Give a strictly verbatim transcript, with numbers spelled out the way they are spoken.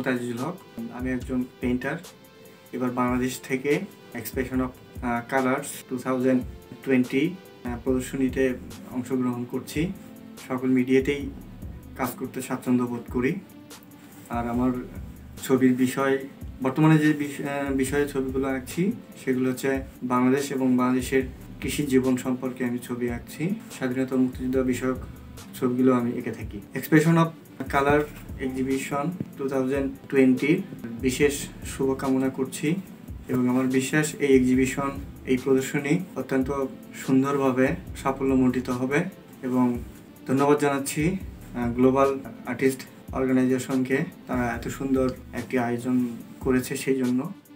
আজিজুল হক। আমি একজন পেইন্টার। এবার বাংলাদেশ থেকে expression of colours two thousand twenty প্রদর্শনীতে অংশগ্রহণ করছি। সকল মিডিয়াতেই কাজ করতে স্বাচ্ছন্দ্য বোধ করি। আর আমার ছবির বিষয়, বর্তমানে যে বিষয়ে ছবিগুলো আঁকছি সেগুলো হচ্ছে বাংলাদেশ এবং বাংলাদেশের কৃষি জীবন সম্পর্কে আমি ছবি আঁকছি। স্বাধীনতা মুক্তিযুদ্ধ বিষয়ক ছবিগুলো আমি এঁকে থাকি। Expression of colour exhibition two thousand টোয়েন্টির বিশেষ শুভকামনা করছি এবং আমার বিশ্বাস এই এক্সিবিশন, এই প্রদর্শনী অত্যন্ত সুন্দরভাবে সাফল্যমণ্ডিত হবে। এবং ধন্যবাদ জানাচ্ছি গ্লোবাল আর্টিস্ট অর্গানাইজেশনকে, তারা এত সুন্দর একটি আয়োজন করেছে সেই জন্য।